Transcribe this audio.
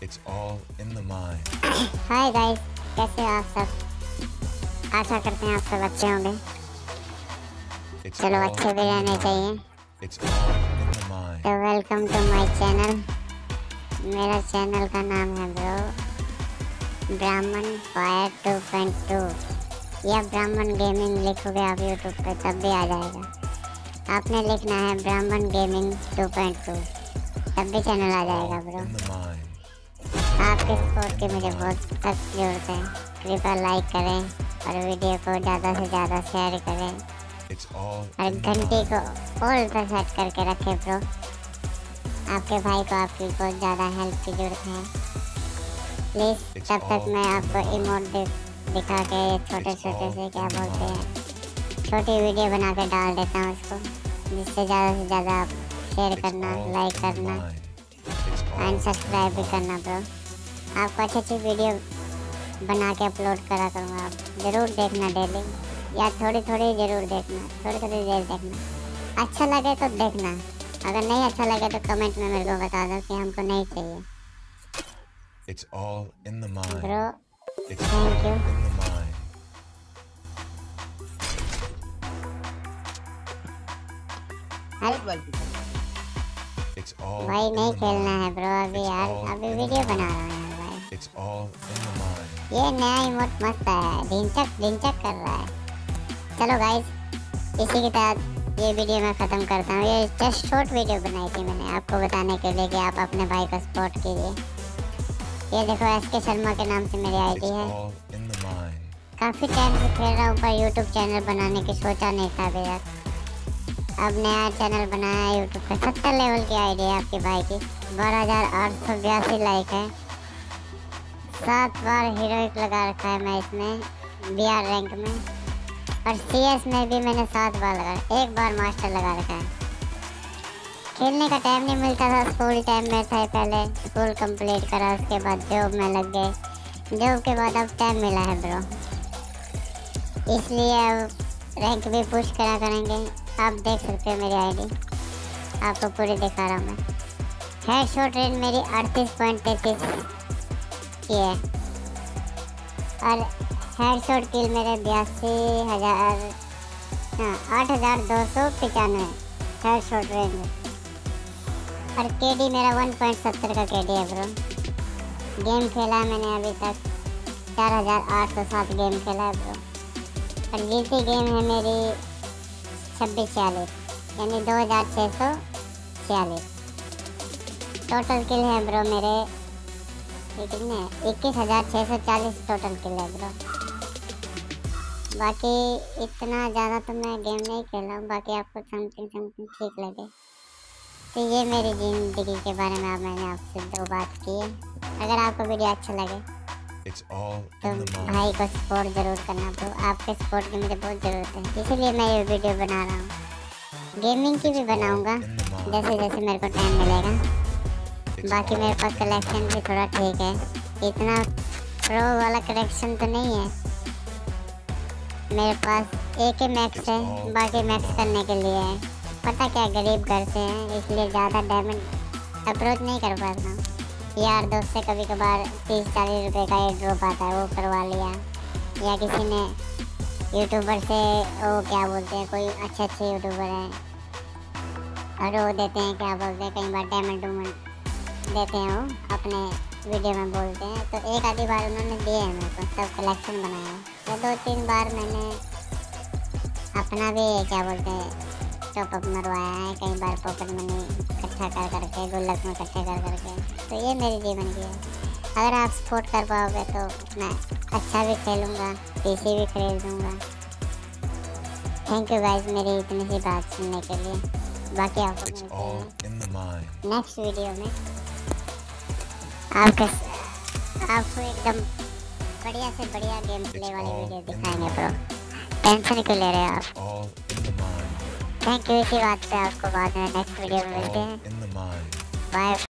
It's all in the mind. Hi guys, कैसे हो आप सब। आशा करते हैं आप सब अच्छे होंगे। It's चलो all अच्छे भी in the रहने mind. चाहिए। It's all in the mind. तो वेलकम टू माय चैनल। मेरा चैनल का नाम है ब्राह्मण फायर 2.2 या ब्राह्मण गेमिंग लिखोगे आप यूट्यूब पे तब भी आ जाएगा। आपने लिखना है ब्राह्मण गेमिंग 2.2 तब भी चैनल आ जाएगा All bro. in the mind. आपके सपोर्ट की मुझे बहुत सख्त जरूरत है। कृपया लाइक करें और वीडियो को ज़्यादा से ज़्यादा शेयर करें It's all और in the घंटी को mind. ऑल पर सेट करके रखें ब्रो। आपके भाई को आपकी बहुत ज़्यादा हेल्प की ज़रूरत है। प्लीज़ तब तक मैं आपको इमोट दिखा के छोटे छोटे से क्या बोलते हैं छोटी वीडियो बना के डाल देता हूँ उसको, जिससे ज़्यादा से ज़्यादा आप शेयर It's करना, all लाइक in the करना mind. It's all and in subscribe भी the करना mind. ब्रो। आपको अच्छी अच्छी वीडियो बना के अपलोड करा करूँगा, आप ज़रूर देखना डेली या थोड़ी थोड़ी ज़रूर देखना, थोड़ी थोड़ी देर देखना। अच्छा लगे तो देखना, अगर नहीं अच्छा लगे तो कमेंट में मेरे को बता दो कि हमको नहीं चाहिए It's all in the mind. Bro. It's thank all you. in the mind. It's all भाई in नहीं the खेलना है mind. ब्रो अभी It's यार, all अभी in the वीडियो बना mind. रहा हूँ यार भाई। It's all in the mind. ये नया इमोट मस्त है, ढिंचक ढिंचक कर रहा है। चलो गाइस, इसी के साथ ये वीडियो मैं ख़त्म करता हूँ। ये जस्ट शॉर्ट वीडियो बनाई थी मैंने आपको बताने के लिए कि आप अपने भाई को सपोर्ट कीजिए। ये देखो SK शर्मा के नाम से मेरी It's आईडी है। all in the mind. काफ़ी टाइम से खेल रहा हूँ पर यूट्यूब चैनल बनाने की सोचा नहीं था अभी तक। अब नया चैनल बनाया यूट्यूब पे। 70 लेवल की आईडी है आपके भाई की, 12,882 लाइक है। 7 बार हीरोइक लगा रखा है मैं इसमें BR रैंक में, और CS में भी मैंने 7 बार लगा, 1 बार मास्टर लगा रखा है। खेलने का टाइम नहीं मिलता था, स्कूल टाइम में था पहले, स्कूल कंप्लीट करा उसके बाद जॉब में लग गए, जॉब के बाद अब टाइम मिला है ब्रो, इसलिए अब रैंक भी पुश करा करेंगे। आप देख सकते हो मेरी आईडी, आपको पूरी दिखा रहा हूँ मैं। हेडशॉट रेट मेरी 38.33 की है और हेडशॉट किल मेरे 8,295 हेडशॉट रेंज और KD मेरा 1.70 का KD है ब्रो। गेम खेला है मैंने अभी तक 4,807 गेम खेला है ब्रो, और जीती गेम है मेरी 2646 यानी 2,646। टोटल किल है ब्रो मेरे कितने 21,640 टोटल किल है ब्रो। बाकी इतना ज़्यादा तो मैं गेम नहीं खेला हूँ, बाकी आपको समथिंग ठीक लगे तो ये मेरी ज़िंदगी के बारे में अब मैंने आपसे 2 बात की है। अगर आपको वीडियो अच्छा लगे It's all तो in the mind. भाई को सपोर्ट ज़रूर करना ब्रो। आपके सपोर्ट की मुझे बहुत ज़रूरत है, इसीलिए मैं ये वीडियो बना रहा हूँ। गेमिंग की भी बनाऊँगा जैसे जैसे मेरे को टाइम मिलेगा। बाकी मेरे पास कलेक्शन भी थोड़ा ठीक है, इतना प्रो वाला कलेक्शन तो नहीं है मेरे पास। AK मैक्स है, बाकी मैक्स करने के लिए है। पता क्या गरीब घर से हैं इसलिए ज़्यादा डायमंड अप्रोच नहीं कर पाता हूँ। यार दोस्त से कभी कभार 30-40 रुपये का एक ड्रॉप आता है, वो करवा लिया, या किसी ने यूट्यूबर से वो क्या बोलते हैं, कोई अच्छे यूट्यूबर हैं और वो देते हैं क्या बोलते हैं, कई बार डायमंड देते हैं, वो अपने वीडियो में बोलते हैं, तो एक आधी बार उन्होंने दिए हैं मेरे को, तब कलेक्शन बनाया। तो 2-3 बार मैंने अपना भी क्या बोलते हैं टॉपअप मरवाया है, कई बार पॉकेट मनी इकट्ठा कर करके, गुल्लक में इकट्ठे कर करके। तो ये मेरी जीवन की है। अगर आप सपोर्ट कर पाओगे तो मैं अच्छा भी खेलूँगा, PC भी खरीद दूँगा। थैंक यू गाइस मेरी इतनी सी बात सुनने के लिए। बाकी आपको It's मिलते all हैं in the mind. Next video में। आपको एकदम बढ़िया से बढ़िया गेम प्ले वाली वीडियो दिखाएंगे ब्रो, टेंशन क्यों ले रहे हो आप। All in the mind. Thank you. इसी बात पे आपको बाद में नेक्स्ट वीडियो में मिलते All हैं। in the mind. बाय।